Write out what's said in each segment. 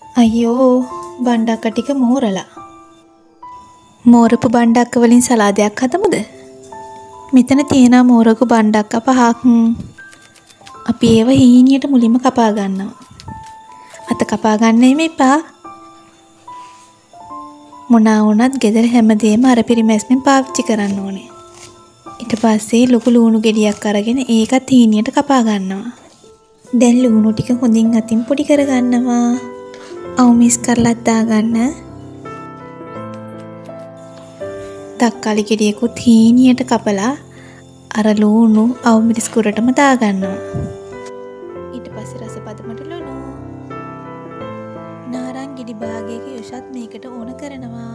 අයියෝ බණ්ඩක්ක ටික මෝරලා. මෝරපු බණ්ඩක්ක වලින් සලාදයක් හදමුද? මෙතන තියෙන මෝරපු බණ්ඩක්ක 5ක්. අපි ඒව හීනියට මුලින්ම කපා ගන්නවා. අත කපා ගන්න එපා. මොනවා වුණත් ගෙදර හැමදේම අර පිරිමැස්මෙන් පාවිච්චි කරන්න ඕනේ. ඊට පස්සේ ලොකු ලුණු ගෙඩියක් අරගෙන ඒකත් හීනියට කපා ගන්නවා. දැන් ලුණු ටික හොඳින් අතින් පොඩි කර ගන්නවා. අවුමිස් කරලා දාගන්න. තක්කාලි ගෙඩියකුත් හීනියට කපලා අර ලුණු අවුමිස් කුරටම දාගන්නවා. ඊට පස්සේ රස පදමට ලුණු නාරං ගෙඩි භාගයක යොෂත් මේකට ඕන කරනවා.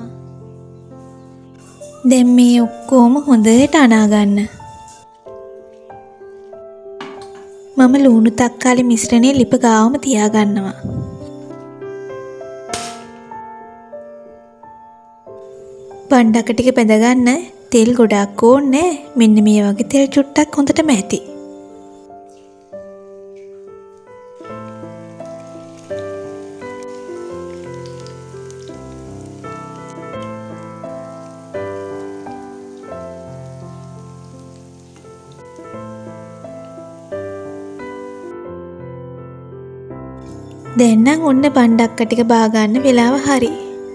දැන් මේ ඔක්කොම හොඳට අනා ගන්න. මම ලුණු තක්කාලි මිශ්‍රණය ලිප ගාවම තියා ගන්නවා. බණ්ඩක්ක ටික බැඳ ගන්න තෙල් ගොඩක් ඕනේ. මෙන්න මේ වගේ තෙල් චුට්ටක් හොඳටම ඇති. දැන් නම් ඔන්න බණ්ඩක්ක ටික බා ගන්න වෙලාව හරි.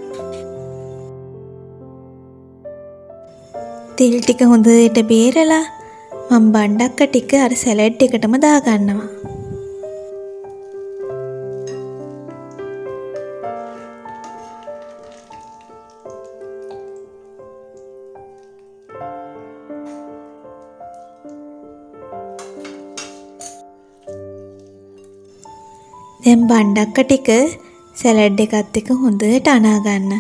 තෙල් ටික හොඳට බේරලා මම බණ්ඩක්ක ටික අර සැලඩ් එකටම දා ගන්නවා. දැන් බණ්ඩක්ක ටික සැලඩ් එකත් එක්ක හොඳට අනා ගන්න.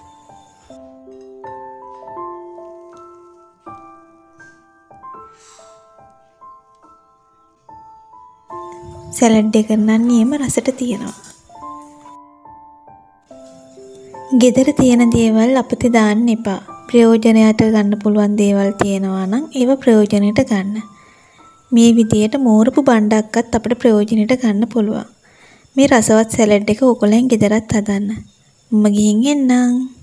සැලඩ් එක නම් නියම රසට තියෙනවා. ගෙදර තියෙන දේවල් අපිට දාන්න එපා. ප්‍රයෝජනයට ගන්න පුළුවන් දේවල් තියෙනවා නම් ඒව ප්‍රයෝජනෙට ගන්න. මේ විදියට මෝරපු බණ්ඩක්කත් අපිට ප්‍රයෝජනෙට ගන්න පුළුවන්. මේ රසවත් සැලඩ් එක ඕගොල්ලන් ගෙදරත් හදන්න. මම ගිහින් එන්නම්.